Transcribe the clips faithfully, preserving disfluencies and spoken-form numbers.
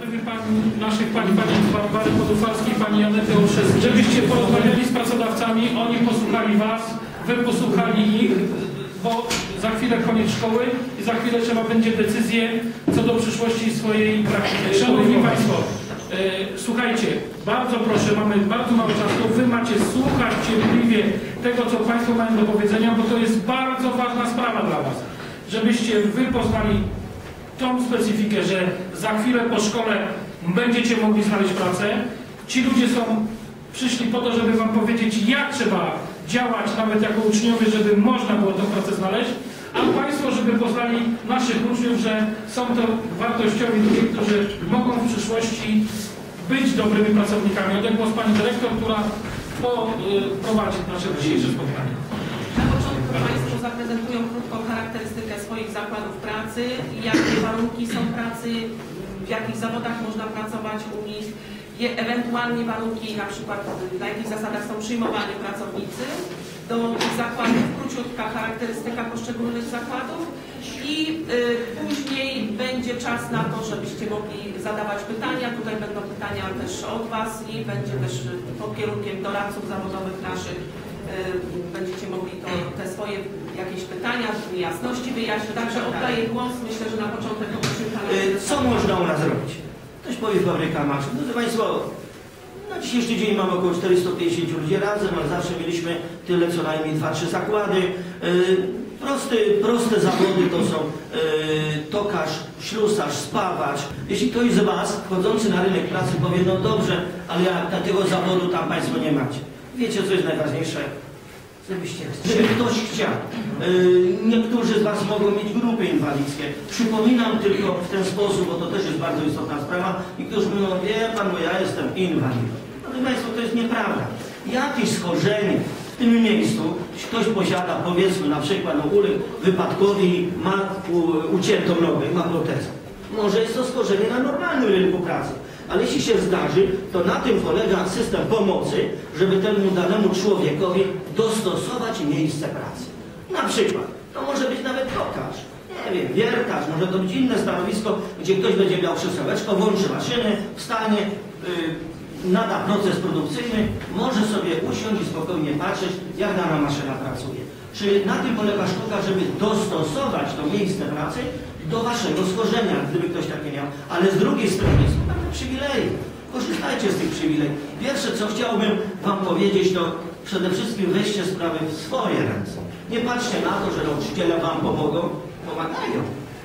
inicjatywy pani, naszych pani, pani Barbary Podufalskiej, pani Janety Olszewskiej, żebyście porozmawiali z pracodawcami, oni posłuchali was, wy posłuchali ich, bo za chwilę koniec szkoły i za chwilę trzeba będzie decyzję co do przyszłości swojej praktyki. Szanowni Państwo, e, słuchajcie, bardzo proszę, mamy bardzo mało czasu, wy macie słuchać cierpliwie tego, co Państwo mają do powiedzenia, bo to jest bardzo ważna sprawa dla was, żebyście wy poznali tą specyfikę, że za chwilę po szkole będziecie mogli znaleźć pracę. Ci ludzie są, przyszli po to, żeby wam powiedzieć, jak trzeba działać, nawet jako uczniowie, żeby można było tę pracę znaleźć, a Państwo, żeby poznali naszych uczniów, że są to wartościowi ludzie, którzy mogą w przyszłości być dobrymi pracownikami. Oddam głos pani dyrektor, która po, y, prowadzi nasze dzisiejsze spotkanie. Na początku Państwo zaprezentują krótką charakterystykę swoich zakładów pracy, jakie warunki są pracy, w jakich zawodach można pracować u nich, ewentualnie warunki, na przykład na jakich zasadach są przyjmowani pracownicy do tych zakładów, króciutka charakterystyka poszczególnych zakładów i y, później będzie czas na to, żebyście mogli zadawać pytania. Tutaj będą pytania też od Was i będzie też pod kierunkiem doradców zawodowych naszych. Będziecie mogli to, te swoje jakieś pytania, niejasności wyjaśnić. Także oddaję głos. Myślę, że na początek poprosimy Pana. Co można u nas robić? Ktoś powie fabryka maszyn. Drodzy Państwo, na dzisiejszy dzień mamy około czterysta pięćdziesiąt ludzi razem, ale zawsze mieliśmy tyle co najmniej dwa trzy zakłady. Prosty, proste zawody to są tokarz, ślusarz, spawacz. Jeśli ktoś z Was wchodzący na rynek pracy powie, no dobrze, ale ja takiego zawodu tam Państwo nie macie. Wiecie, co jest najważniejsze? Żebyście, żeby ktoś chciał. Yy, niektórzy z Was mogą mieć grupy inwalidzkie. Przypominam tylko w ten sposób, bo to też jest bardzo istotna sprawa. Niektórzy mówią, wie Pan, bo ja jestem inwalidą. Proszę Państwa, to jest nieprawda. Jakieś schorzenie w tym miejscu, jeśli ktoś posiada, powiedzmy, na przykład no, uległ wypadkowi i ma u, uciętą nogę, ma protezę. Może jest to schorzenie na normalnym rynku pracy. Ale jeśli się zdarzy, to na tym polega system pomocy, żeby temu danemu człowiekowi dostosować miejsce pracy. Na przykład, to może być nawet tokarz, nie wiem, wiertarz, może to być inne stanowisko, gdzie ktoś będzie miał krzesełeczko, włączy maszyny, wstanie, yy, nada proces produkcyjny, może sobie usiąść i spokojnie patrzeć, jak dana maszyna pracuje. Czyli na tym polega sztuka, żeby dostosować to miejsce pracy do Waszego schorzenia, gdyby ktoś takie miał. Ale z drugiej strony są pewne przywileje. Korzystajcie z tych przywilejów. Pierwsze, co chciałbym Wam powiedzieć, to przede wszystkim weźcie sprawy w swoje ręce. Nie patrzcie na to, że nauczyciele Wam pomogą. Pomagają.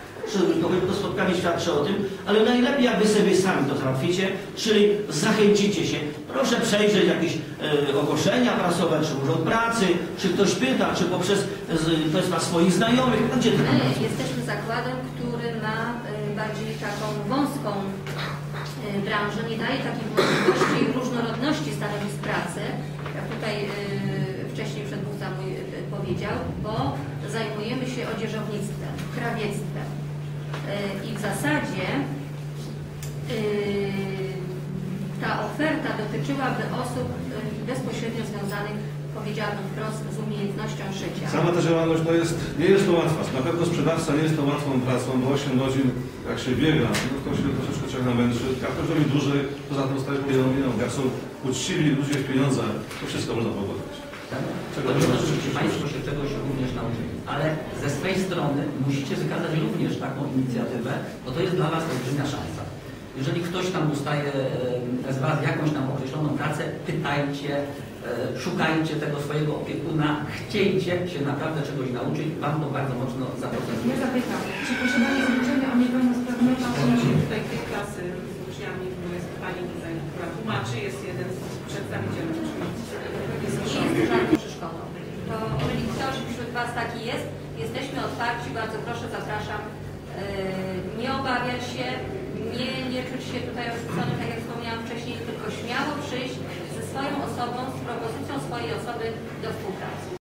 To spotkanie świadczy o tym, ale najlepiej jakby sobie sami to załatwicie, czyli zachęcicie się. Proszę przejrzeć jakieś e, ogłoszenia prasowe, czy urząd pracy, czy ktoś pyta, czy poprzez z, to jest na swoich znajomych. A gdzie to tam pracuje? Jesteśmy zakładem, który ma e, bardziej taką wąską e, branżę, nie daje takiej możliwości i różnorodności stanowisk pracy, jak tutaj e, wcześniej przedmówca mój e, powiedział, bo zajmujemy się odzieżownictwem, krawiectwem. I w zasadzie ta oferta dotyczyłaby osób bezpośrednio związanych, powiedziałabym wprost, z umiejętnością szycia. Sama ta działalność no jest, nie jest to łatwa. Na pewno sprzedawca nie jest to łatwą pracą, bo osiem godzin, jak się biega, no to się troszeczkę człowiek namęczy. Jak ktoś robi dłużej, poza tym staje pieniądze, jak są uczciwi ludzie w pieniądze, to wszystko można pogodzić. Państwo się czegoś również nauczyli, ale ze swej strony musicie wykazać również taką inicjatywę, bo to jest dla Was olbrzymia szansa. Jeżeli ktoś tam ustaje z Was jakąś tam określoną pracę, pytajcie, szukajcie tego swojego opiekuna, chciejcie się naprawdę czegoś nauczyć, Wam to bardzo mocno zaprocentuje. Ja zapytam, czy posiadanie złuczenia o niepełnosprawności tutaj tej klasy z uczniami, jest Pani tutaj, która tłumaczy, jest jeden z przedstawicieli To jeżeli ktoś wśród Was taki jest, jesteśmy otwarci, bardzo proszę, zapraszam, nie obawiać się, nie, nie czuć się tutaj odrzuconym, tak jak wspomniałam wcześniej, tylko śmiało przyjść ze swoją osobą, z propozycją swojej osoby do współpracy.